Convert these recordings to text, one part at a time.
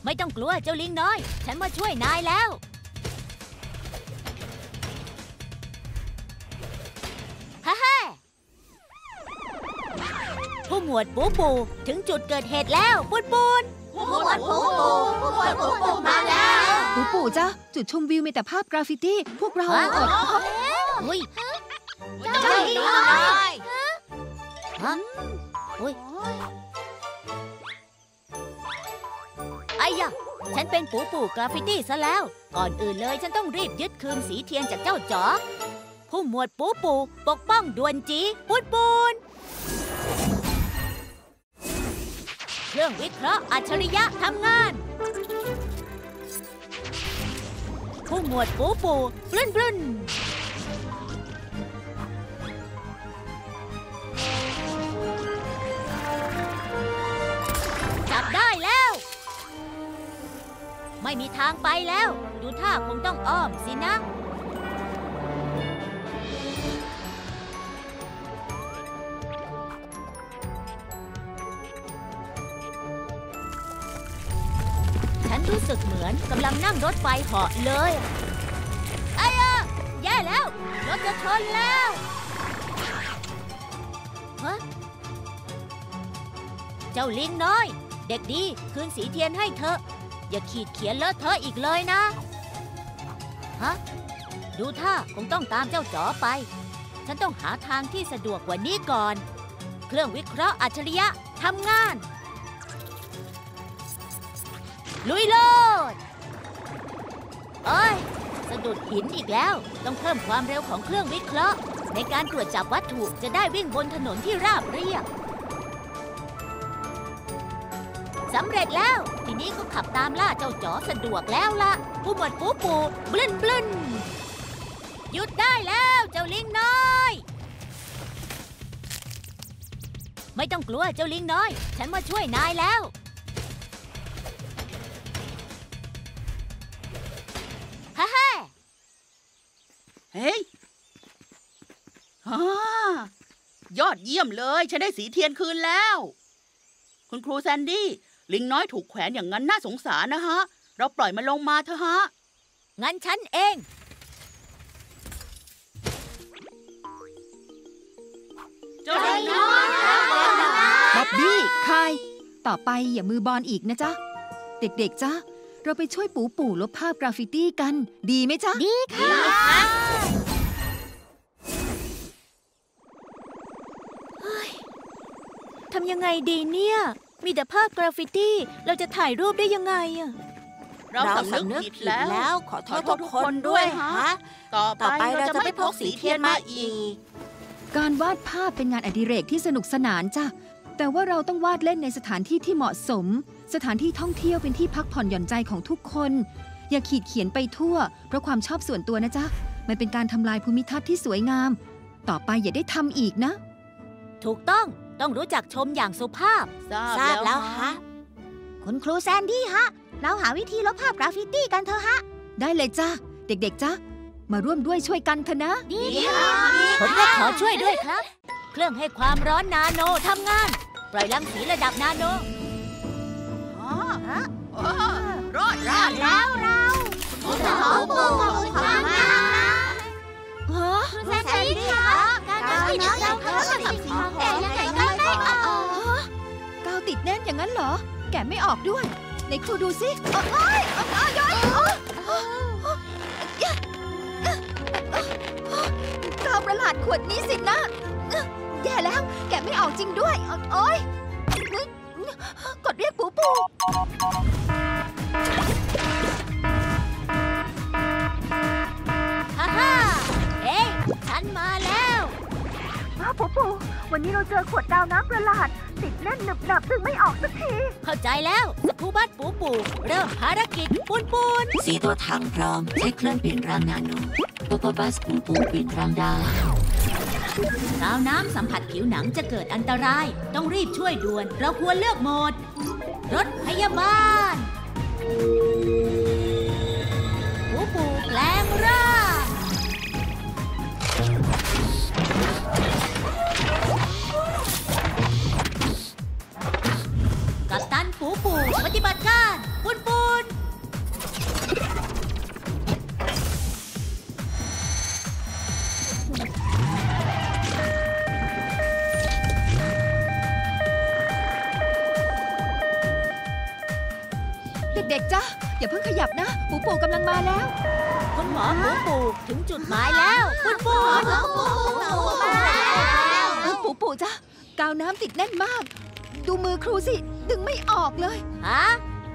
ไม่ต้องกลัวเจ้าลิงน้อยฉันมาช่วยนายแล้วฮ่าฮ่าผู้หมวดปูปูถึงจุดเกิดเหตุแล้วปูนปูนผู้หมวดปูปูมาแล้วปูปูจ้ะจุดชมวิวมีแต่ภาพกราฟฟิตี้พวกเราอดอุ้ยเจ้าลิงน้อยฮะอุ้ยไอ้ยะฉันเป็นปูปูกราฟฟิตี้ซะแล้วก่อนอื่นเลยฉันต้องรีบยึดคืนสีเทียนจากเจ้าจ๋อผู้หมวดปูปูปกป้องด่วนจีปูนปูนเครื่องวิเคราะห์อัจฉริยะทำงานผู้หมวดปูปูบลุ้นบลุ้นจับได้แล้วไม่มีทางไปแล้วดูท่าคงต้องอ้อมสินะรู้สึกเหมือนกำลังนั่งรถไฟเหาะเลยไอ้แย่แล้วรถจะชนแล้วฮะเจ้าลิงน้อยเด็กดีคืนสีเทียนให้เธออย่าขีดเขียนเลอะเทอะอีกเลยนะฮะดูท่าคงต้องตามเจ้าจ๋อไปฉันต้องหาทางที่สะดวกกว่านี้ก่อนเครื่องวิเคราะห์อัจฉริยะทำงานลุยโลดโอ้ยสะดุดหินอีกแล้วต้องเพิ่มความเร็วของเครื่องวิเคราะห์ในการตรวจจับวัตถุจะได้วิ่งบนถนนที่ราบเรียบสำเร็จแล้วทีนี้ก็ขับตามล่าเจ้าจ๋อสะดวกแล้วล่ะผู้หมวดปูปูบลุ้นบลุ้นหยุดได้แล้วเจ้าลิงน้อยไม่ต้องกลัวเจ้าลิงน้อยฉันมาช่วยนายแล้วฮ่าฮ่าเฮ้ยยอดเยี่ยมเลยฉันได้สีเทียนคืนแล้วคุณครูแซนดี้ลิงน้อยถูกแขวนอย่างนั้นน่าสงสารนะฮะเราปล่อยมันลงมาเถอะฮะงั้นฉันเองเจ้าลิงน้อยบ๊อบบี้คายต่อไปอย่ามือบอลอีกนะจ๊ะเด็กๆจ๊ะเราไปช่วยปูปูลบภาพกราฟฟิตี้กันดีไหมจ๊ะดีค่ะทำยังไงดีเนี่ยมีแต่ภาพกราฟฟิตี้เราจะถ่ายรูปได้ยังไงอะเราสำนึกผิดแล้วขอโทษทุกคนด้วยฮะต่อไปเราจะไม่พกสีเทียนมาอีกการวาดภาพเป็นงานอดิเรกที่สนุกสนานจ้ะแต่ว่าเราต้องวาดเล่นในสถานที่ที่เหมาะสมสถานที่ท่องเที่ยวเป็นที่พักผ่อนหย่อนใจของทุกคนอย่าขีดเขียนไปทั่วเพราะความชอบส่วนตัวนะจ๊ะมันเป็นการทำลายภูมิทัศน์ที่สวยงามต่อไปอย่าได้ทำอีกนะถูกต้องรู้จักชมอย่างสุภาพทราบแล้วฮะคุณครูแซนดี้ฮะเราหาวิธีลบภาพกราฟฟิตี้กันเถอะฮะได้เลยจ้ะเด็กๆจ้ะมาร่วมด้วยช่วยกันเถอะนะดีค่ะผมก็ขอช่วยด้วยครับเครื่องให้ความร้อนนาโนทำงานปล่อยรังสีระดับนาโนรอดแล้วเราคุณสาวปูทำงานคุณแซนดี้คะการติดเราเพิ่มกับสีทองแดงยังไงก็ไม่ออกกาวติดแน่นอย่างนั้นเหรอแกะไม่ออกด้วยไหนครูดูสิกาวประหลาดขวดนี้สินะแย่แล้วแกะไม่ออกจริงด้วยโอ๊ยกดเรียกปูปูฮ่าฮ่าเฮ้ยฉันมาแล้วปูวันนี้เราเจอขวดดาวน้ำประหลาดติดแน่นหนึบดึงไม่ออกสักทีเข้าใจแล้วสกูบัสปูเริ่มภารกิจปูนสีตัวถังพร้อมใช้เครื่องเปลี่ยนรังนาโนปูบัสปูเปลี่ยนรังดาวดาวน้ำสัมผัสผิวหนังจะเกิดอันตรายต้องรีบช่วยด่วนเราควรเลือกโหมดรถพยาบาลปูแปลงร่างกัปตันปูปฏิบัติการปูด็กๆจ้ะอย่าเพิ่งขยับนะปูปูกำลังมาแล้วคุณหมอปูปูถึงจุดหมายแล้วปุนปุนปูปูจ้ะกาวน้ำติดแน่นมาก ดูมือครูสิดึงไม่ออกเลยฮะ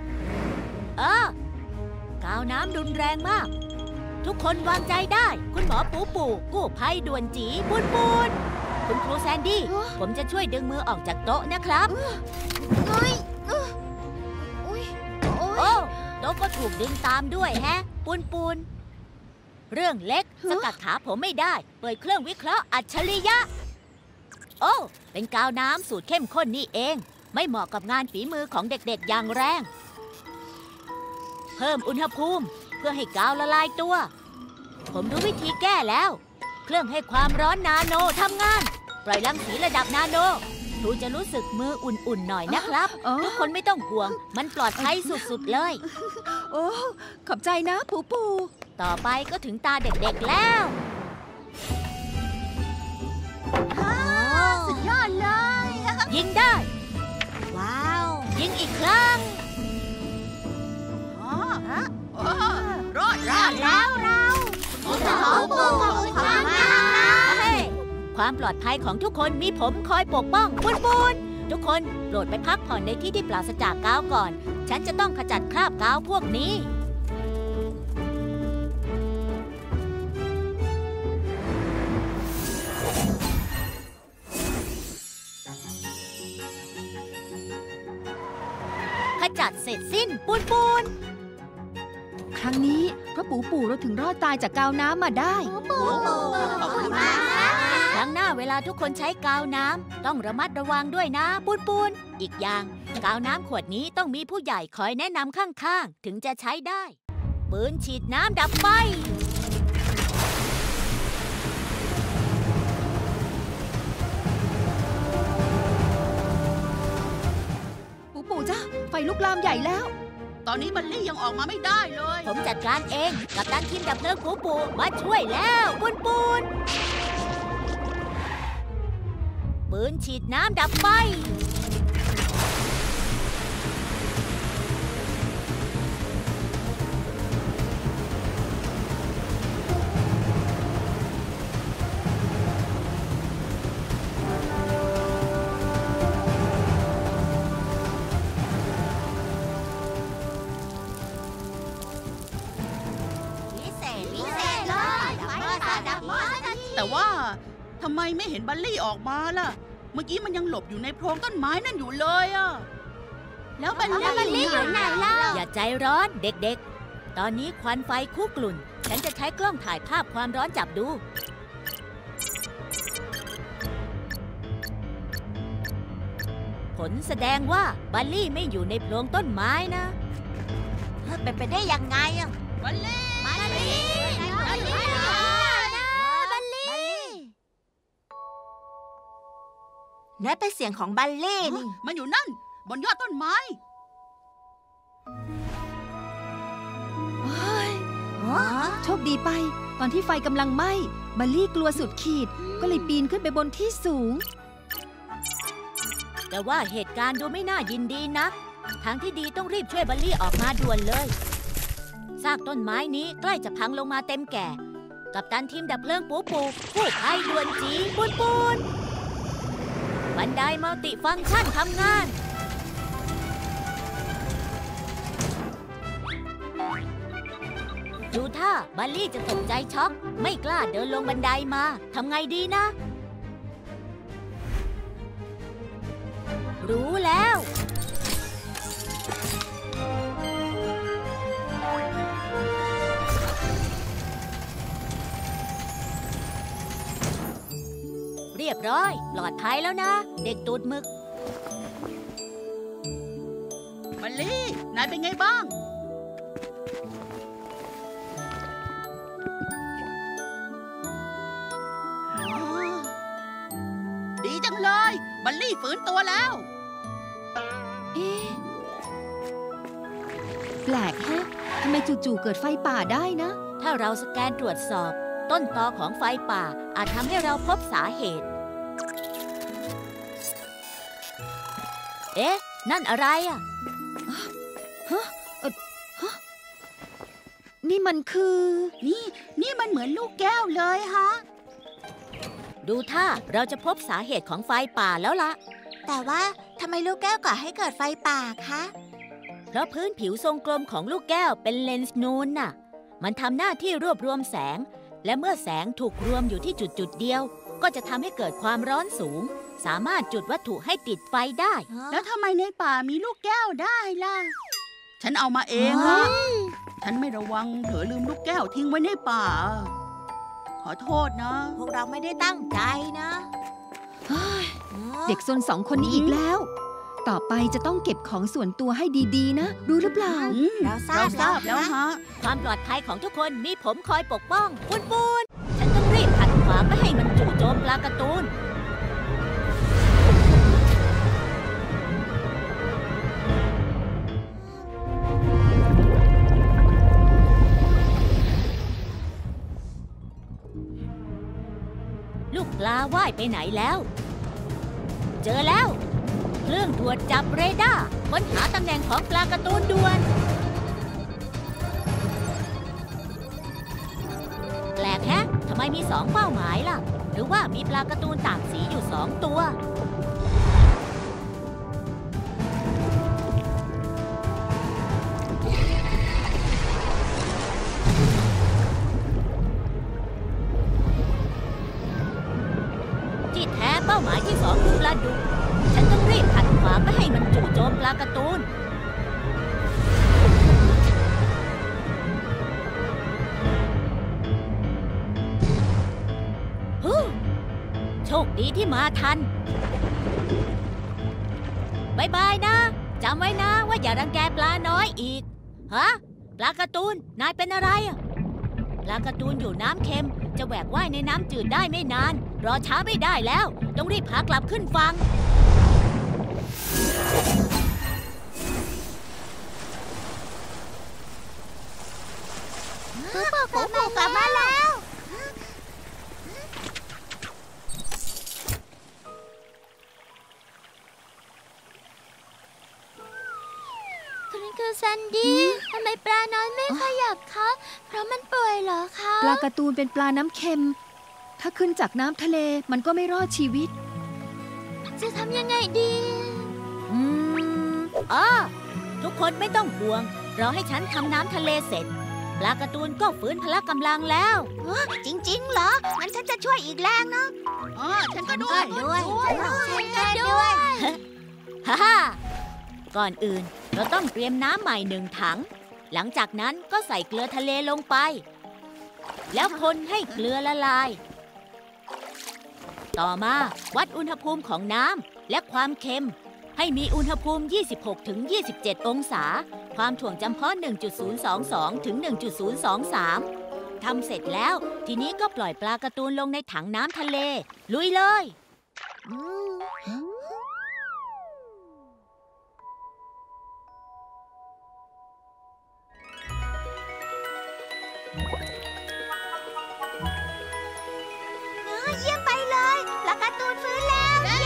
กาวน้ำรุนแรงมาก ทุกคนวางใจได้คุณหมอปูปูกู้ภัยด่วนจีปุนปุนคุณครูแซนดี้ผมจะช่วยดึงมือออกจากโต๊ะนะครับอุ้ยโอ้โต๊ะก็ถูกดึงตามด้วยแฮะปุนปุนเรื่องเล็กสกัดขาผมไม่ได้เปิดเครื่องวิเคราะห์อัจฉริยะโอ้เป็นกาวน้ำสูตรเข้มข้นนี่เองไม่เหมาะกับงานฝีมือของเด็กๆอย่างแรงเพิ่มอุณหภูมิเพื่อให้กาวละลายตัวผมรู้วิธีแก้แล้วเครื่องให้ความร้อนนาโนทำงานปล่อยรังสีระดับนาโนครูจะรู้สึกมืออุ่นๆหน่อยนะครับทุกคนไม่ต้องห่วงมันปลอดภัยสุดๆเลยโอ้ขอบใจนะปูปูต่อไปก็ถึงตาเด็กๆแล้วสุดยอดเลยยิงได้ว้าวยิงอีกครั้งรอดแล้วความปลอดภัยของทุกคนมีผมคอยปกป้องปุนทุกคนโปรดไปพักผ่อนในที่ที่ปราศจากกาวก่อนฉันจะต้องขจัดคราบกาวพวกนี้ขจัดเสร็จสิ้นปุนครั้งนี้เพราะปูปูเราถึงรอดตายจากกาวน้ำมาได้ขอบคุณมากครั้งหน้าเวลาทุกคนใช้กาวน้ำต้องระมัดระวังด้วยนะปุนอีกอย่างกาวน้ำขวดนี้ต้องมีผู้ใหญ่คอยแนะนำข้างๆถึงจะใช้ได้ปืนฉีดน้ำดับไฟปูปูจ้ะไฟลุกลามใหญ่แล้วตอนนี้บัลลี่ยังออกมาไม่ได้เลยผมจัดการเองกับตันทีมดับเพลิงปูมาช่วยแล้วปุนปืนฉีดน้ำดับไฟแต่ว่าทำไมไม่เห็นบัลลี่ออกมาล่ะ เมื่อกี้มันยังหลบอยู่ในโพรงต้นไม้นั่นอยู่เลยอะแล้วบัลลี่อยู่ไหนล่ะอย่าใจร้อนเด็กๆตอนนี้ควันไฟคุกรุ่นฉันจะใช้กล้องถ่ายภาพความร้อนจับดูผลแสดงว่าบัลลี่ไม่อยู่ในโพรงต้นไม้นะเป็นไปได้ยังไงอะบัลลี่นั่นเป็นเสียงของบัลลี่นี่มันอยู่นั่นบนยอดต้นไม้โชคดีไปตอนที่ไฟกำลังไหม้บัลลี่กลัวสุดขีดก็เลยปีนขึ้นไปบนที่สูงแต่ว่าเหตุการณ์ดูไม่น่ายินดีนักทางที่ดีต้องรีบช่วยบัลลี่ออกมาด่วนเลยซากต้นไม้นี้ใกล้จะพังลงมาเต็มแก่กัปตันทีมดับเพลิงปูกู้ภัยด่วนจีปุนบันไดมัลติฟังก์ชันทำงานดูท่าบัลลี่จะตกใจช็อกไม่กล้าเดินลงบันไดมาทำไงดีนะ รู้แล้วเรียบร้อยปลอดภัยแล้วนะเด็กตูดหมึกบัลลี่นายเป็นไงบ้างดีจังเลยบัลลี่ฟื้นตัวแล้วแปลกแฮะทำไมจู่ๆเกิดไฟป่าได้นะถ้าเราสแกนตรวจสอบต้นตอของไฟป่าอาจทำให้เราพบสาเหตุเอ๊ะนั่นอะไรอ่ะนี่มันคือนี่มันเหมือนลูกแก้วเลยฮะดูท่าเราจะพบสาเหตุของไฟป่าแล้วล่ะแต่ว่าทำไมลูกแก้วก่อให้เกิดไฟป่าคะเพราะพื้นผิวทรงกลมของลูกแก้วเป็นเลนส์นูนน่ะ มันทำหน้าที่รวบรวมแสง และเมื่อแสงถูกรวมอยู่ที่จุดเดียว ก็จะทำให้เกิดความร้อนสูง สามารถจุดวัตถุให้ติดไฟได้แล้วทำไมในป่ามีลูกแก้วได้ล่ะ ฉันเอามาเองอะฉันไม่ระวังเผลอลืมลูกแก้วทิ้งไว้ในป่า ขอโทษนะพวกเราไม่ได้ตั้งใจนะเด็กซน2 คนนี้อีกแล้ว ต่อไปจะต้องเก็บของส่วนตัวให้ดีๆนะ รู้หรือเปล่าเราทราบแล้วฮะความปลอดภัยของทุกคนมีผมคอยปกป้องปูนปูนฉันต้องรีบขัดขวางไม่ให้มันจู่โจมปลาการ์ตูน ลูกปลาว่ายไปไหนแล้ว เจอแล้ว เครื่องตรวจจับเรดาร์ค้นหาตำแหน่งของปลาการ์ตูนด่วน แปลกแฮะ ทำไมมี2เป้าหมายล่ะ หรือว่ามีปลาการ์ตูนต่างสีอยู่2 ตัว ที่แท้เป้าหมายที่2คือปลาดุก ฉันต้องรีบขัดขวางไม่ให้มันจู่โจมปลาการ์ตูน โชคดีที่มาทันบายบายนะ จำไว้นะว่าอย่ารังแกปลาน้อยอีก ฮะ ปลาการ์ตูน นายเป็นอะไรอะปลาการ์ตูนอยู่น้ำเค็ม จะแหวกว่ายในน้ำจืดได้ไม่นาน รอช้าไม่ได้แล้ว ต้องรีบพากลับขึ้นฝั่งผมกลับมาแล้ว คุณคือซันดี้ทำไมปลาน้อยไม่ขยับคะ เพราะมันป่วยเหรอคะปลาการ์ตูนเป็นปลาน้ำเค็ม ถ้าขึ้นจากน้ำทะเลมันก็ไม่รอดชีวิตจะทำยังไงดีทุกคนไม่ต้องห่วง รอให้ฉันทำน้ำทะเลเสร็จ ปลาการ์ตูนก็ฟื้นพละกำลังแล้วจริงๆเหรอ งั้นฉันจะช่วยอีกแรงนะฉันก็ด้วยฉันก็ด้วยฮ่าฮ่าก่อนอื่นเราต้องเตรียมน้ำใหม่1 ถัง หลังจากนั้นก็ใส่เกลือทะเลลงไป แล้วคนให้เกลือละลาย ต่อมาวัดอุณหภูมิของน้ำและความเค็ม ให้มีอุณหภูมิ 26-27 องศา ความถ่วงจำเพาะ 1.022 ถึง 1.023 ทำเสร็จแล้ว ทีนี้ก็ปล่อยปลาการ์ตูนลงในถังน้ำทะเล ลุยเลยเยี่ยมไปเลยปลาการ์ตูนฟื้นแล้ว เย้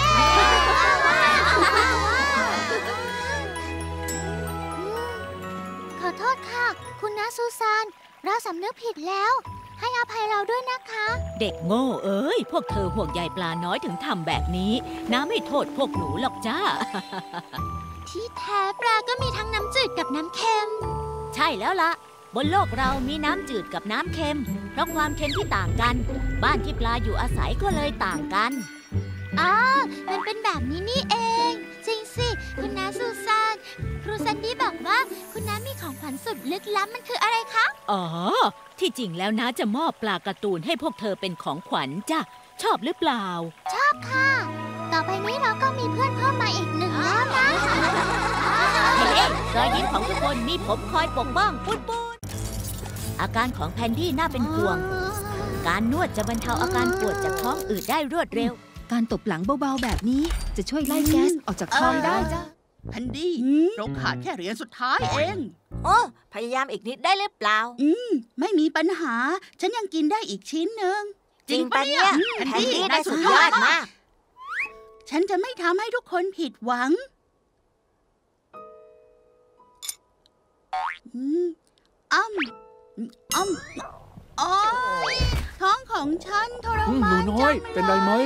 ขอโทษค่ะ คุณน้าซูซาน เราสำนึกผิดแล้ว ให้อภัยเราด้วยนะคะเด็กโง่เอ้ย พวกเธอห่วงใยปลาน้อยถึงทำแบบนี้ น้าไม่โทษพวกหนูหรอกจ้าที่แท้ปลาก็มีทั้งน้ำจืดกับน้ำเค็มใช่แล้วล่ะ บนโลกเรามีน้ำจืดกับน้ำเค็ม เพราะความเค็มที่ต่างกัน บ้านที่ปลาอยู่อาศัยก็เลยต่างกันอ๋อ มันเป็นแบบนี้นี่เอง จริงสิ คุณน้าซูซาน ครูซันดี้บอกว่าคุณน้ามีของขวัญสุดลึกล้ำมันคืออะไรคะอ๋อ ที่จริงแล้วน้าจะมอบปลาการ์ตูนให้พวกเธอเป็นของขวัญจ้ะ ชอบหรือเปล่าชอบค่ะ ต่อไปนี้เราก็มีเพื่อนเพิ่มมาอีก1แล้วนะเฮ้รอยยิ้มของทุกคนมีผมคอยปกป้องปุ้นปุ้นอาการของแพนดี้น่าเป็นห่วง การนวดจะบรรเทาอาการปวดจากท้องอืดได้รวดเร็วการตบหลังเบาๆแบบนี้จะช่วยไล่แก๊สออกจากท้องได้จ้ะแพนดี้เราขาดแค่เหรียญสุดท้ายเองโอ้ พยายามอีกนิดได้หรือเปล่าไม่มีปัญหา ฉันยังกินได้อีกชิ้นหนึ่งจริงปะเนี่ยแพนแพนดี้ดี้ได้ได้สุสุดดยยออดดมามาก กฉันจะไม่ทำให้ทุกคนผิดหวังอ้อมโอ๊ยท้องของฉันทรหมานูนน้จัอยงเป็นไรไหม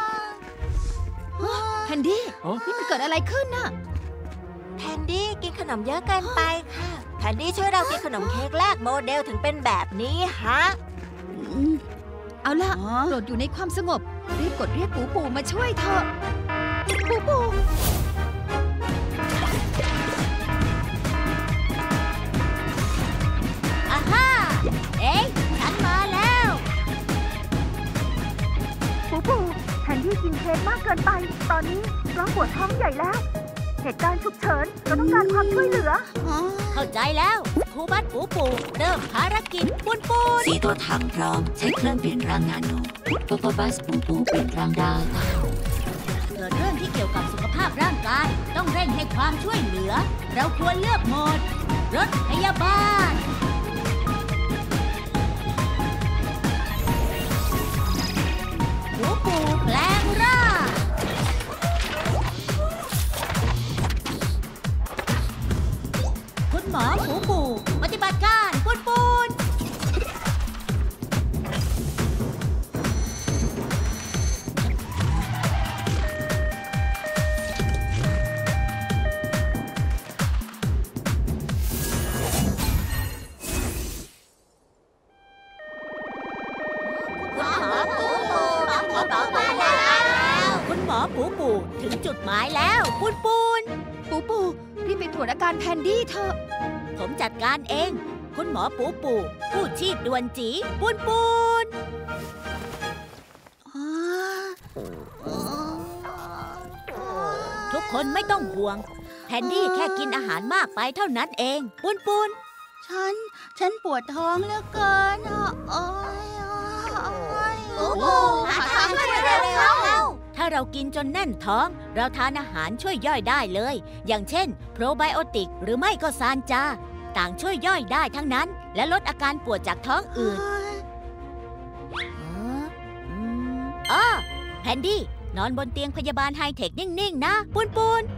แพนดี้อ๋อนี่มันเกิดอะไรขึ้นน่ะแพนดี้กินขนมเยอะเกินไปค่ะแพนดี้ช่วยเรากินขนมเค้กแรกโมเดลถึงเป็นแบบนี้ฮะเอาล่ะอ๋อโปรดอยู่ในความสงบ รีบกดเรียกปูปูมาช่วยเถอะปูปูอาฮ่าเอ๊ะฉันมาแล้วปูปูแทนที่กินเค้กมากเกินไป ตอนนี้ร้องปวดท้องใหญ่แล้ว เหตุการณ์ฉุกเฉินเราต้องการความช่วยเหลืออ๋อเข้าใจแล้วครูบัสปูปูเริ่มภารกิจปุนปูน 4 ตัวถังพร้อมใช้เครื่องเปลี่ยนรางนาโนโปโปบัสปูปูเปลี่ยนรางดาวเกิดเรื่องที่เกี่ยวกับสุขภาพร่างกาย ต้องเร่งให้ความช่วยเหลือ เราควรเลือกโหมด รถพยาบาลปูปูแปลงร่างคุณหมอปูปูปฏิบัติการปุนปูน คุณหมอปูปูถึงจุดหมายแล้วปูนปูนปูปูรีบไปตรวจอาการแพนดี้เถอะผมจัดการเอง คุณหมอปูปูผู้ชีพด่วนจีปูนปูนอ๋อทุกคนไม่ต้องห่วง แพนดี้แค่กินอาหารมากไปเท่านั้นเองปูนปูนฉันปวดท้องเหลือเกินอ่ะโอ๊ยโอ้โหหาทางช่วยเร็วเข้าถ้าเรากินจนแน่นท้อง เราทานอาหารช่วยย่อยได้เลย อย่างเช่น โปรไบโอติกหรือไม่ก็ซานจา ต่างช่วยย่อยได้ทั้งนั้น และลดอาการปวดจากท้องอืดอ๋อแพนดี้นอนบนเตียงพยาบาลไฮเทคนิ่งๆนะปูนปูน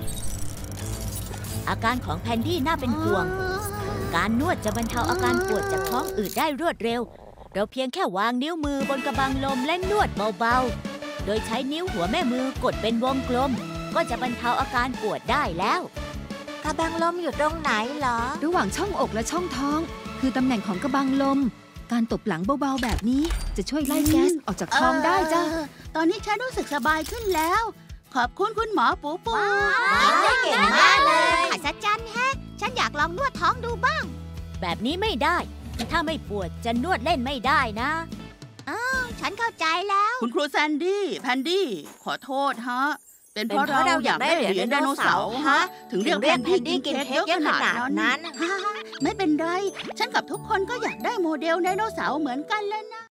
อาการของแพนดี้น่าเป็นห่วง การนวดจะบรรเทาอาการปวดจากท้องอืดได้รวดเร็ว เราเพียงแค่วางนิ้วมือบนกระบังลมและนวดเบาๆ โดยใช้นิ้วหัวแม่มือกดเป็นวงกลม ก็จะบรรเทาอาการปวดได้แล้วกระบังลมอยู่ตรงไหนเหรอระหว่างช่องอกและช่องท้อง คือตำแหน่งของกระบังลม การตบหลังเบาๆแบบนี้ จะช่วยไล่แก๊สออกจากท้องได้จ้ะตอนนี้ฉันรู้สึกสบายขึ้นแล้ว ขอบคุณคุณหมอปูปูเก่งมากเลยอัศจรรย์แฮะ ฉันอยากลองนวดท้องดูบ้างแบบนี้ไม่ได้ ถ้าไม่ปวดจะนวดเล่นไม่ได้นะฉันเข้าใจแล้วคุณครูแซนดี้แพนดี้ขอโทษฮะ เป็นเพราะเป็นเพราะเราเราอยาก กอายได้ได้เหรียญไดโนเสาร์ฮะ ถึงเรียกแพนดี้กินเค้กเยอะขนาดนั้น ไม่เป็นไร ฉันกับทุกคนก็อยากได้โมเดลไดโนเสาร์เหมือนกันแล้วนะ